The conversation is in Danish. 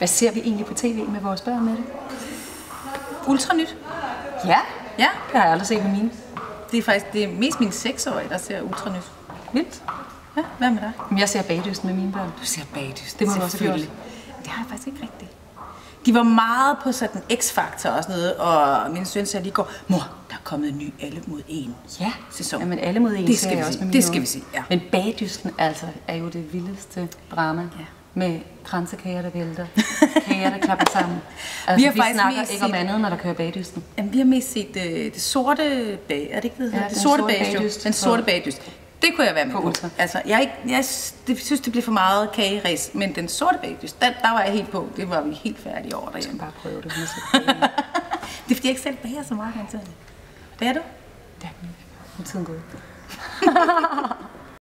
Hvad ser vi egentlig på tv med vores børn med det? Ultranyt. Ja, Ja, det har jeg aldrig set med mine. det er mest mine 6-årige, der ser Ultranyt. Vildt. Ja, hvad med dig? Men jeg ser Bagdysten med mine børn. Du ser Bagdyst. Det må du også have gjort. Det har jeg faktisk ikke rigtigt. De var meget på sådan X-faktor og sådan noget, og min søn sagde lige i går, mor, der er kommet en ny Alle mod en sæson. Jamen Alle mod en Det ser skal jeg vi også se. med Det skal vi se, ja. Men Bagdysten altså er jo det vildeste drama. Ja. Med kransekager, der vælter. Kager, der klapper sammen. Altså, Vi har faktisk snakker mest ikke om set- andet, når der kører Bagdysten. Jamen, vi har mest set det sorte bag, er det ikke det? Ja, Det den sorte sorte bagdyst. bagdyst. Den sorte bagdyst. Det kunne jeg være med På på. Ultra. Altså, jeg synes, det blev for meget kageræs, men den sorte bagdyst, der var jeg helt på. Det var vi helt færdige over derhjemme. Bare prøve det. Det er fordi, jeg ikke selv bager så meget, kan jeg sige. Bager du? Ja, nu er tiden gået.